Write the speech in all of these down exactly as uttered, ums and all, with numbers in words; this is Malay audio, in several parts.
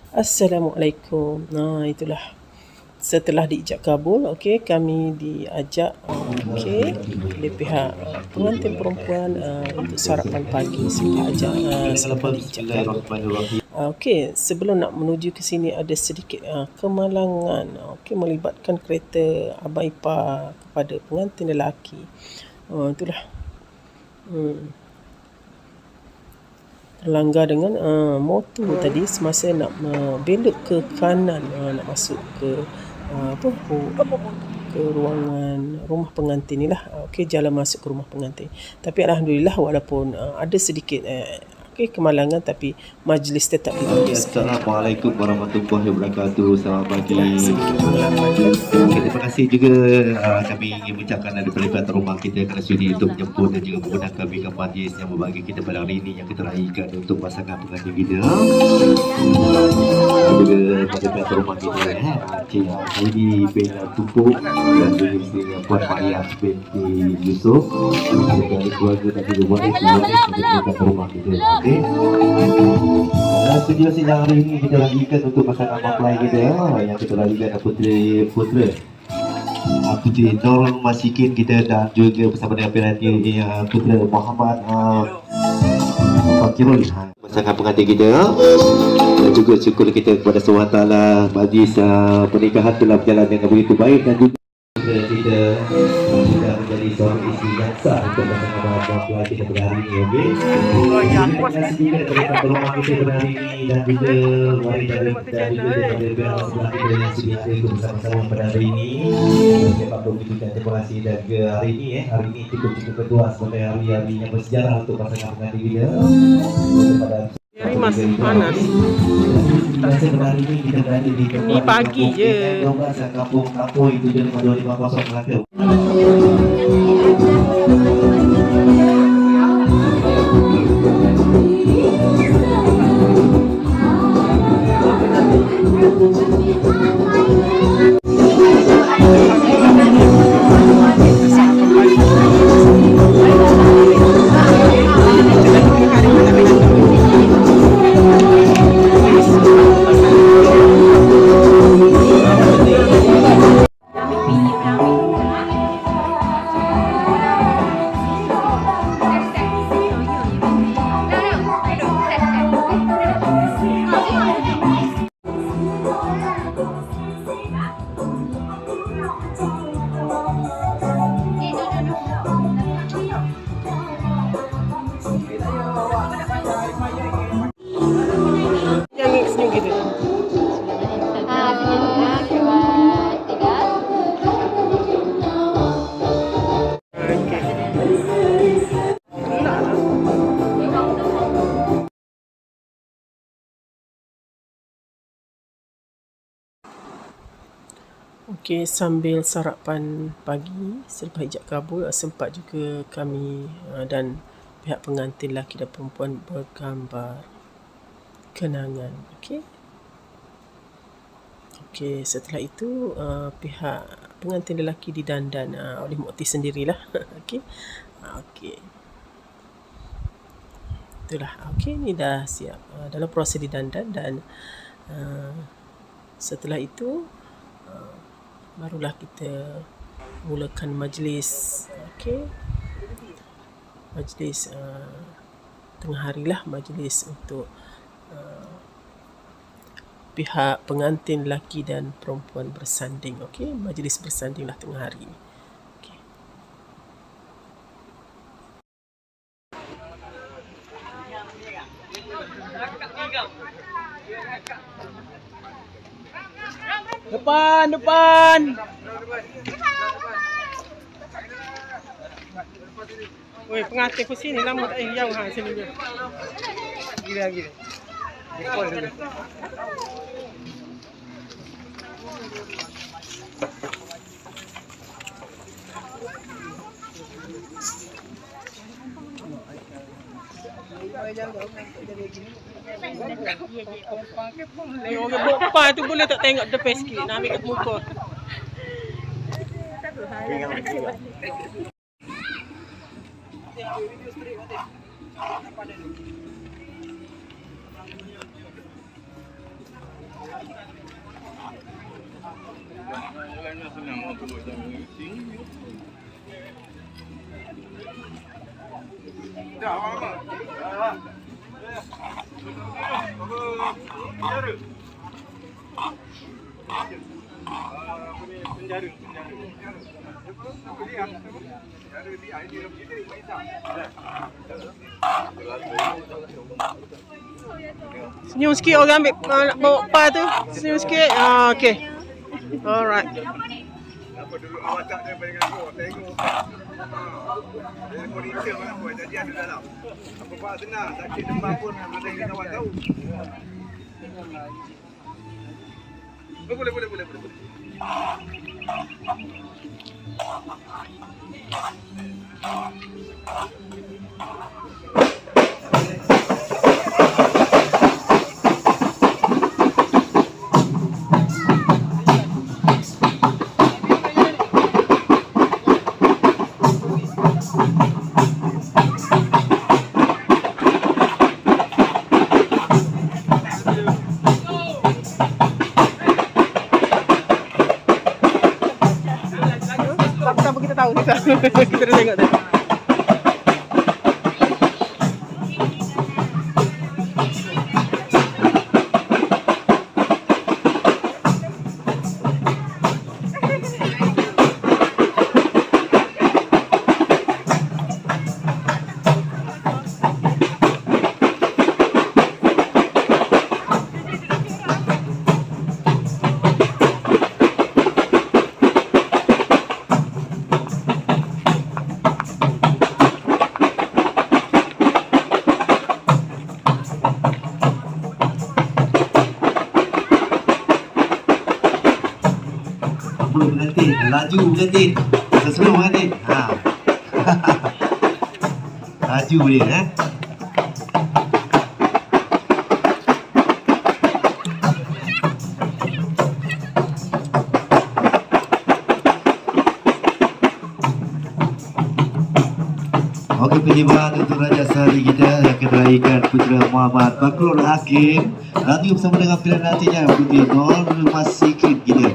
Assalamualaikum. Nah, itulah setelah diijab kabul, okey, kami diajak uh, okey oleh pihak uh, pengantin perempuan uh, untuk sarapan pagi selepas ajak uh, selepas diijab kabul. Uh, okey, sebelum nak menuju ke sini ada sedikit uh, kemalangan, okey, melibatkan kereta abang ipar kepada pengantin lelaki. Uh, itulah. Hmm. Terlanggar dengan uh, motor tadi semasa nak uh, belok ke kanan, uh, nak masuk ke uh, apa ke ruangan rumah pengantin ni lah. Okey, jalan masuk ke rumah pengantin. Tapi alhamdulillah walaupun uh, ada sedikit uh, okey kemalangan, tapi majlis tetap diteruskan. Assalamualaikum warahmatullahi wabarakatuh. Selamat pagi. Okay, terima kasih juga uh, kami ingin mengucapkan daripada pihak rumah kita kerana sudi untuk menjemput dan juga menggunakan makeup majlis yang berbagi kita pada hari ini yang kita raikan untuk pasangan pengantin kita. Juga pada pihak rumah kita eh, Cik Haidi bin Tupuk dan juga isterinya Puan Payah binti Yusof. Dari keluarga dan juga buat untuk rumah kita. Okey. Dan studio sidang hari ini kita lagikan untuk pasangan mempelai kita yang kita lagikan Putri Putra Putri Nur Masikin kita dan juga bersama dengan pengantin Putra Muhammad Fakirul pasangan pengantin kita, dan juga syukur kita kepada Allah Subhanahu Wa Taala majlis pernikahan telah berjalan dengan begitu baik dan juga kita sudah menjadi seorang isteri yang sah untuk pasangan mempelai kita pada hari ini. Okey, terima kasih juga kepada rumah kita pada hari ini dan juga mari dari dan juga daripada pihak sebelah kita yang sedia hadir bersama-sama pada hari ini. Saya patut mengucapkan terima kasih dan ke hari ini eh hari ini cukup cukup kedua sebagai hari-hari yang bersejarah untuk pasangan pengantin kita. Kepada Hari masih panas. Ini pagi je. Kampung-kampung itu je dua lima kosong Melaka. Okey, sambil sarapan pagi selepas ijab kabul, sempat juga kami uh, dan pihak pengantin lelaki dan perempuan bergambar kenangan. Okey. Okey, setelah itu uh, pihak pengantin lelaki didandan uh, oleh mukti sendirilah. Okey. Okey. Itulah. Okey, ni dah siap uh, dalam proses didandan dan uh, setelah itu uh, barulah kita mulakan majlis. Okey, majlis uh, tengah hari lah, majlis untuk uh, pihak pengantin lelaki dan perempuan bersanding. Okey, majlis bersanding lah tengah hari. Okey. Depan, depan. Woi, pengantin ke sini lama tak eh jauh ha sini dia. Gila lagi. Dekor dulu. Orang bawa tu boleh tak tengok depan sikit, nak ambil kat muka. Senyum sikit orang ambil uh, bawa pa tu. Senyum sikit. Ah, okey. Alright. Apa dulu awak tak ada dengan gua tengok. Dari monitor mana pun jadi ada dalam. Apa pak senang sakit demam pun ada yang kawan tahu. Oh, boleh boleh boleh boleh. Tanpa kita tahu kita. Kita dah tengok tu. Nanti laju nanti sesuai nanti. Ha. Laju dia eh. Okey, penyembahan untuk Raja Sari kita yang akan meraihkan Putera Muhammad Bakrul Hakim. Nanti bersama dengan pilihan nantinya Puteri Nur Masikin kita.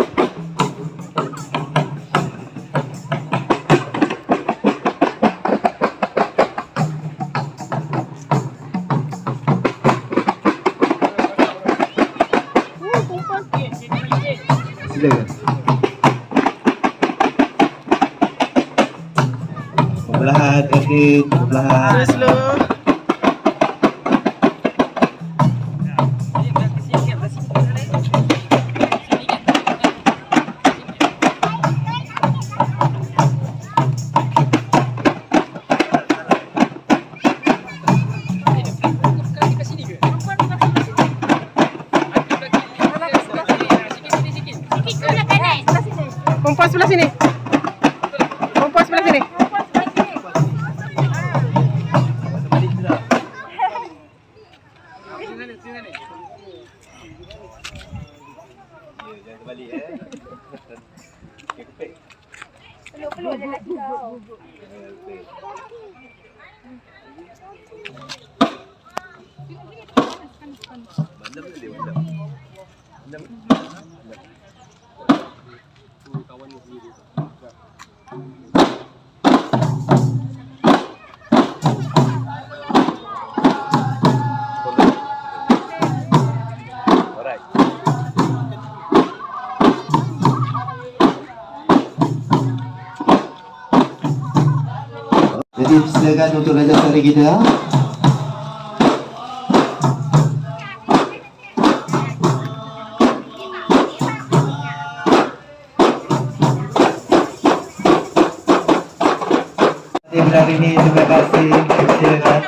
Silakan. Pembelahan Edin, pembelahan. Terus lu. Perempuan sebelah sini. Perempuan sebelah sini. Peluk-peluk lelaki kau. Jadi silakan untuk Raja Sari kita. Hari ini terima kasih. Silakan.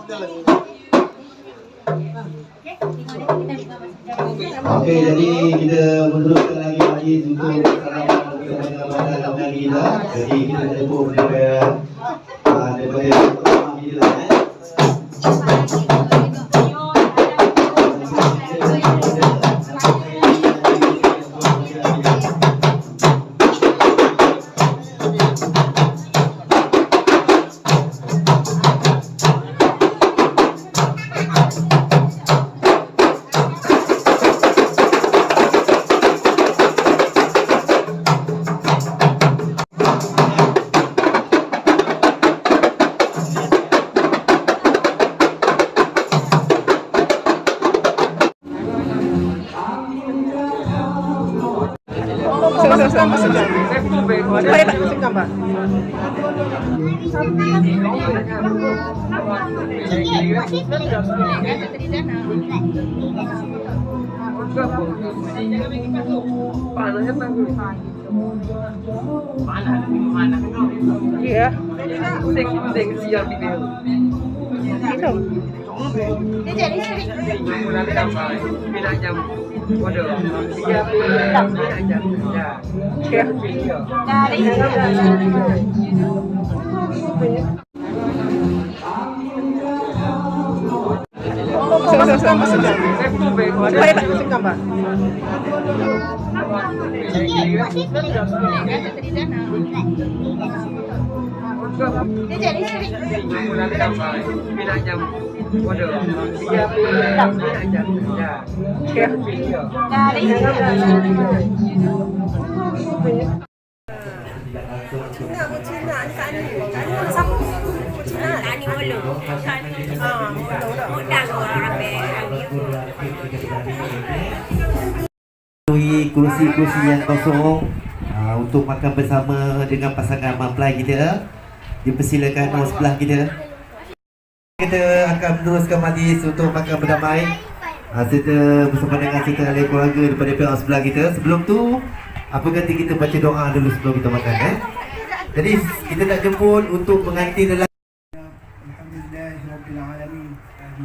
Okey, jadi kita meneruskan lagi lagi untuk sarapan bersama dengan pada dalam hari kita. Jadi kita telefon daripada uh, daripada kita lah. Eh. Boleh tak kasih gambar? Iya. Siap video. Itu. Dia jadi sering. Waduh, tiga puluh aja. Ya. Dari boleh tak kasih gambar? Dia jadi sering. Waduh, tiga puluh aja. Ya. Dari Cina, Cina, Kani, Kani siapa? Cina, Kani Mulu. Ah, mudah orang kursi-kursi yang kosong uh, untuk makan bersama dengan pasangan mempelai kita. Dipersilakan orang sebelah kita. Kita akan meneruskan majlis untuk makan berdamai uh, serta bersama dengan serta ahli keluarga daripada pihak sebelah kita. Sebelum tu, apa kata kita baca doa dulu sebelum kita makan, eh? Jadi kita nak jemput untuk mengantin dalam Alhamdulillahirrahmanirrahim.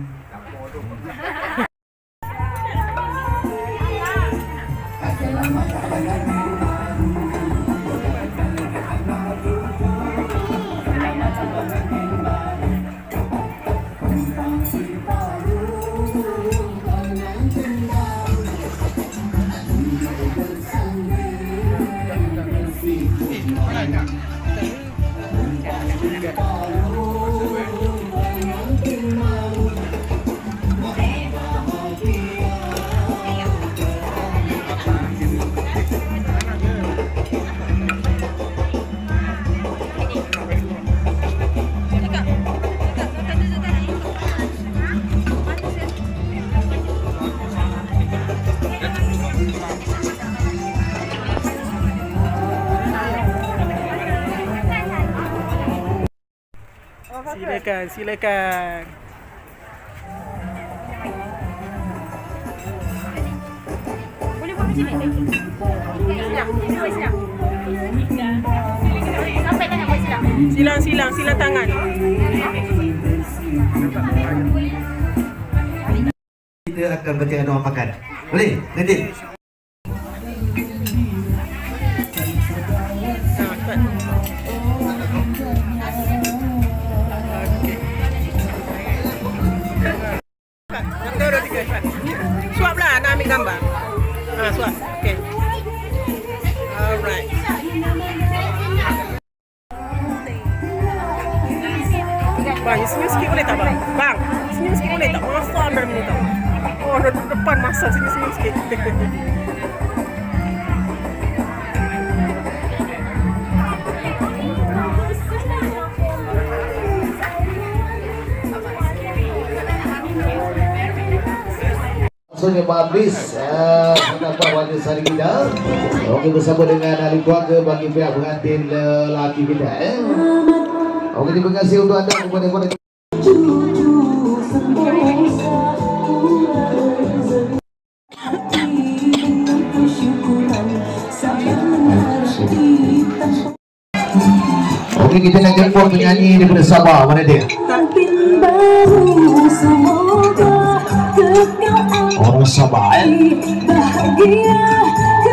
Silakan, silakan. Boleh buat macam ni? Silang, silang. Sampai tangan buat silang. Silang, silang, silang tangan. Kita akan baca doa makan. Boleh? Nanti. Suaplah nak ambil gambar. Ha, suap. Okey. Alright. Bang, senyum sikit boleh tak bang? Bang, senyum sikit boleh tak? Masa anda ni tau. Oh, dah depan masa senyum-senyum sikit. Soalnya Pak Abris mendapat wajah sari kita. Okey, bersama dengan ahli keluarga bagi pihak pengantin lelaki kita. Eh. Okey, terima kasih untuk anda kepada kepada. Okey, kita nak jemput penyanyi daripada Sabah. Mana dia? Semoga kekal orang Sabah bahagia.